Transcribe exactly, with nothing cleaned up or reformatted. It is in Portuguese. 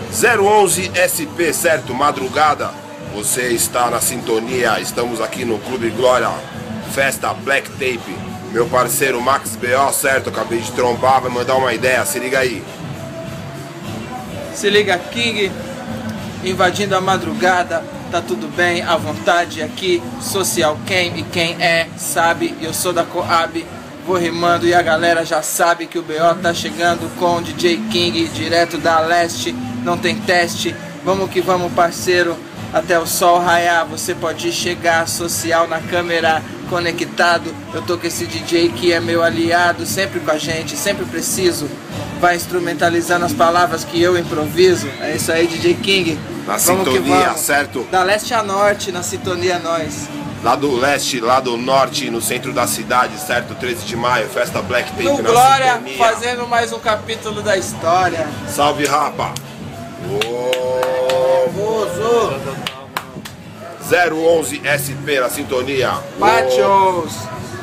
zero onze S P, certo? Madrugada. Você está na sintonia. Estamos aqui no Clube Glória, festa Black Tape. Meu parceiro Max B O, certo? Acabei de trombar, vai mandar uma ideia. Se liga aí. Se liga, King. Invadindo a madrugada. Tá tudo bem, à vontade aqui. Social quem e quem é, sabe. Eu sou da Coab. Vou rimando e a galera já sabe que o B O tá chegando com o D J King, direto da leste. Não tem teste. Vamos que vamos, parceiro. Até o sol raiar, você pode chegar. Social na câmera, conectado. Eu tô com esse D J que é meu aliado, sempre com a gente, sempre preciso. Vai instrumentalizando as palavras que eu improviso. É isso aí, D J King. Na vamos sintonia, vamos. Certo? Da leste a norte, na sintonia nós. Lá do leste, lá do norte, no centro da cidade, certo? treze de maio, festa Black Tape. No na Glória, sintonia. fazendo mais um capítulo da história. Salve, rapa! Nervoso. zero onze S P na sintonia. Machos.